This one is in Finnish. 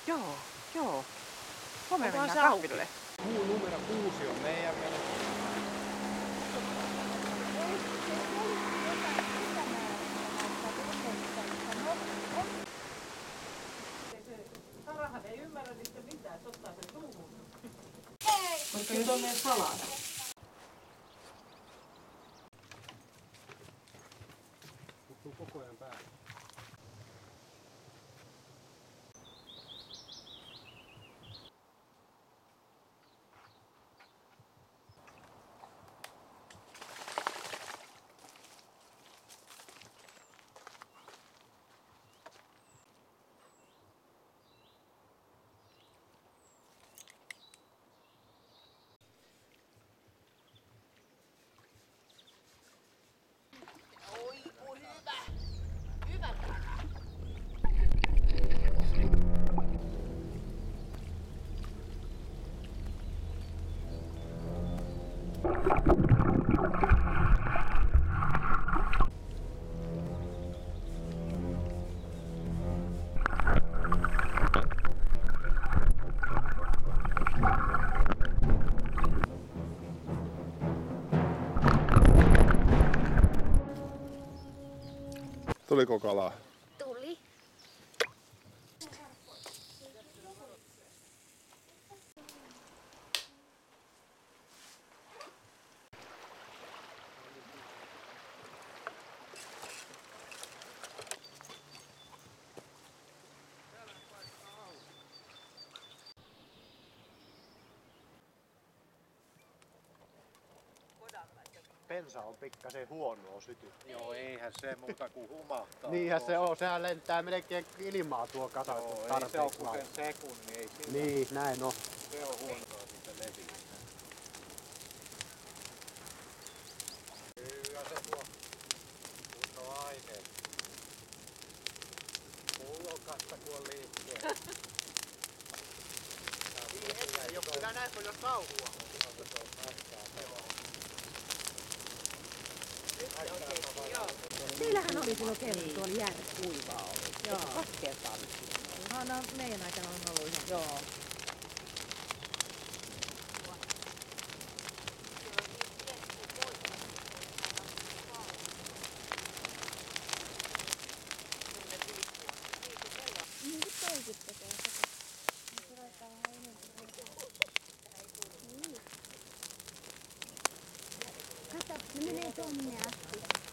Joo, joo. Huomenna Onkohan mennään se auki? kahville. Puu numero 6 on meidän mielestä. Harahan ei ymmärrä niistä mitään, se ottaa sen suuhun. Koska nyt on meidän salada. Kutsuu koko ajan päälle. Tuliko kalaa? Tuli. Bensa on pikkasen huonoa syty. Joo, eihän se muuta kuin humahtaa. Niinhän se on, sehän lentää melkein ilmaa tuo kasa, kun Ei se tarpeeksi on kuin laittaa. sen sekunnin, ei sillä. Niin, näin on. Se on huonoa sitten leviää. Kyllä se tuo kunnon aineet. Pullokasta kun on liikkeellä. Ei oo kyllä näissä on jo sauhua. Meillähän oli silloin kerran tuolla järjessä. Kuivaa oli. Joo. 2 kertaa nyt. No, meidän aikana on ollut ihan. Joo. Niin kuin toiset tekee sitä. Se laittaa vähän enemmän. Niin. Kato, ne menee tonne asti.